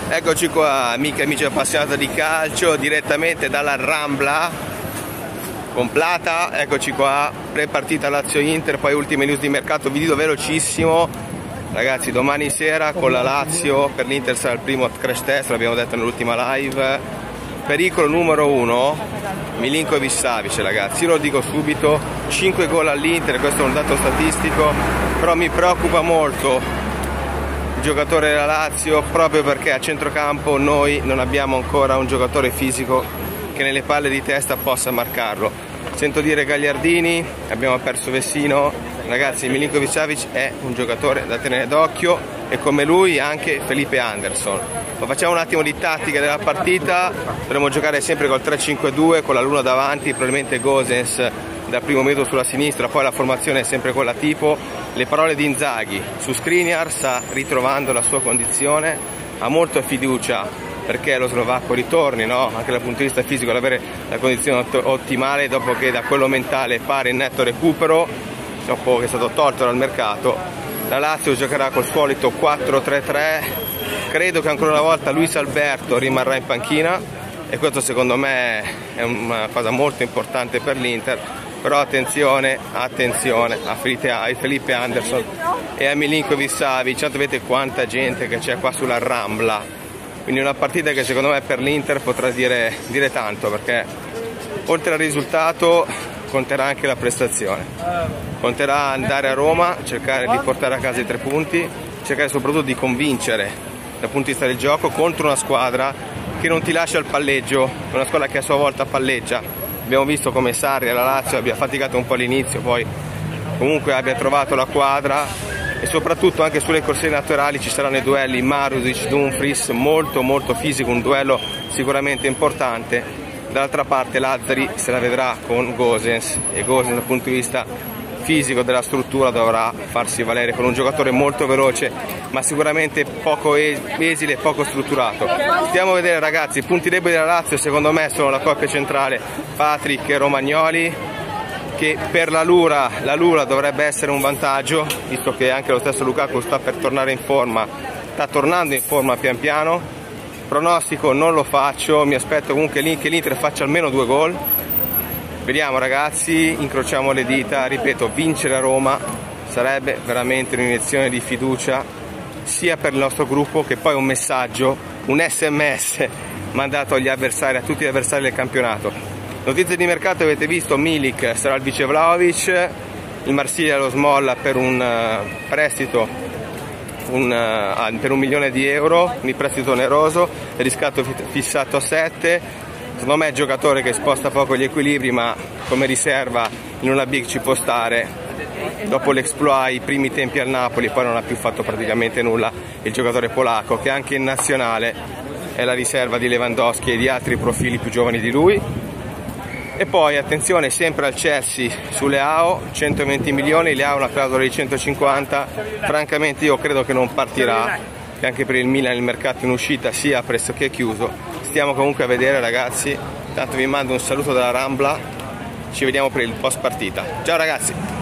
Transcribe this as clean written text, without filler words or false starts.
Eccoci qua, amiche e amici appassionati di calcio, direttamente dalla Rambla con Plata. Eccoci qua, pre-partita Lazio-Inter, poi ultime news di mercato, video velocissimo. Ragazzi, domani sera con la Lazio per l'Inter sarà il primo crash test, l'abbiamo detto nell'ultima live. Pericolo numero 1, Milinkovic-Savic, ragazzi, io lo dico subito, 5 gol all'Inter, questo è un dato statistico, però mi preoccupa molto giocatore della Lazio proprio perché a centrocampo noi non abbiamo ancora un giocatore fisico che nelle palle di testa possa marcarlo. Sento dire Gagliardini, abbiamo perso Vessino, ragazzi, Milinkovic-Savic è un giocatore da tenere d'occhio e come lui anche Felipe Anderson. Ma facciamo un attimo di tattica della partita, dovremo giocare sempre col 3-5-2 con la Luna davanti, probabilmente Gosens dal primo minuto sulla sinistra, poi la formazione è sempre quella tipo. Le parole di Inzaghi su Skriniar, sta ritrovando la sua condizione, ha molta fiducia perché lo slovacco ritorni, no? Anche dal punto di vista fisico, ad avere la condizione ottimale dopo che da quello mentale pare in netto recupero, dopo che è stato tolto dal mercato. La Lazio giocherà col solito 4-3-3, credo che ancora una volta Luis Alberto rimarrà in panchina e questo secondo me è una cosa molto importante per l'Inter. Però attenzione a Felipe Anderson e a Milinkovic-Savic, sapete quanta gente che c'è qua sulla Rambla, quindi una partita che secondo me per l'Inter potrà dire tanto, perché oltre al risultato conterà anche la prestazione, conterà andare a Roma, cercare di portare a casa i 3 punti, cercare soprattutto di convincere dal punto di vista del gioco contro una squadra che non ti lascia il palleggio, una squadra che a sua volta palleggia. Abbiamo visto come Sarri alla Lazio abbia faticato un po' all'inizio, poi comunque abbia trovato la quadra e soprattutto anche sulle corsie laterali ci saranno i duelli Marusic-Dumfries, molto fisico, un duello sicuramente importante. Dall'altra parte Lazzari se la vedrà con Gosens e Gosens dal punto di vista fisico della struttura dovrà farsi valere con un giocatore molto veloce ma sicuramente poco esile e poco strutturato. Stiamo a vedere, ragazzi, i punti deboli della Lazio secondo me sono la coppia centrale Patrick e Romagnoli, che per la Lura dovrebbe essere un vantaggio visto che anche lo stesso Lukaku sta per tornare in forma, sta tornando in forma pian piano. Pronostico non lo faccio, mi aspetto comunque che l'Inter faccia almeno 2 gol. Vediamo, ragazzi, incrociamo le dita, ripeto, vincere a Roma sarebbe veramente un'iniezione di fiducia sia per il nostro gruppo che poi un messaggio, un SMS mandato agli avversari, a tutti gli avversari del campionato. Notizie di mercato, avete visto, Milik sarà il vice Vlahovic, il Marsiglia lo smolla per un prestito per 1 milione di euro, quindi prestito oneroso, riscatto fissato a 7. Secondo me è un giocatore che sposta poco gli equilibri, ma come riserva in una big ci può stare. Dopo l'exploit, i primi tempi al Napoli, poi non ha più fatto praticamente nulla il giocatore polacco, che anche in nazionale è la riserva di Lewandowski e di altri profili più giovani di lui. E poi attenzione sempre al Chelsea su Leao, 120 milioni, Leao una clausola di 150, francamente io credo che non partirà, che anche per il Milan il mercato in uscita sia pressoché chiuso. Stiamo comunque a vedere, ragazzi, intanto vi mando un saluto dalla Rambla, ci vediamo per il post partita. Ciao ragazzi!